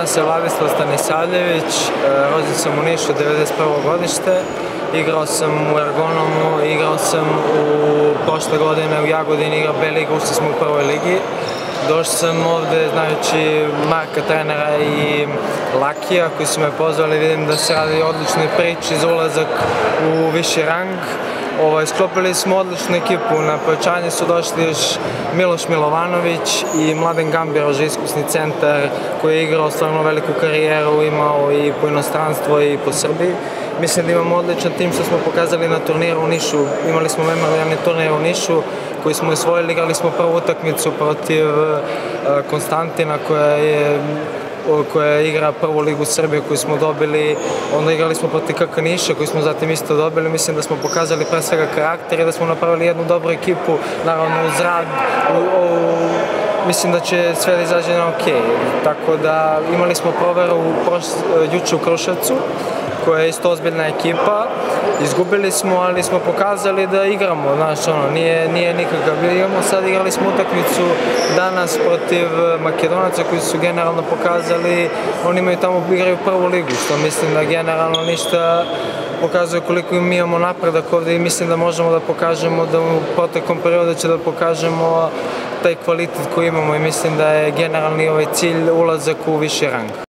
Zovem se Vladislav Stanisavljević, rođen sam u Nišu, 91. godište. Igrao sam u Ergonomu, igrao sam prošle godine u Jagodini, igrao B ligu, ušli smo u prvoj ligi. Došao sam ovde znajući Marka, trenera i Lakija koji su me pozvali, vidim da se radi o odličnoj priči za ulazak u viši rang. Sklopili smo odličnu ekipu, na pojačanje su došli još Miloš Milovanović i Mladen Gambirož, iskusni centar koji je igrao stvarno veliku karijeru, imao i po inostranstvu i po Srbiji. Mislim da imamo odličan tim što smo pokazali na turniru u Nišu. Imali smo memorijalni turnir u Nišu koji smo osvojili, igrali smo prvu utakmicu protiv Konstantina koja igra prvu ligu Srbije koju smo dobili, onda igrali smo protiv KK Niša koju smo zatim isto dobili. Mislim da smo pokazali pre svega karakter i da smo napravili jednu dobru ekipu, naravno uz rad, mislim da će sve da izađe na okej. Tako da imali smo proveru juče u Kruševcu, koja je isto ozbiljna ekipa. Izgubili smo, ali smo pokazali da igramo, znaš, nije nikakav. Igrali smo utakmicu danas protiv Makedonaca koji su generalno pokazali, oni imaju tamo, igraju prvu ligu, što mislim da generalno ništa pokazuje koliko mi imamo napredak ovde i mislim da možemo da pokažemo da u proteklom periodu će da pokažemo taj kvalitet koji imamo i mislim da je generalni cilj ulazak u viši rang.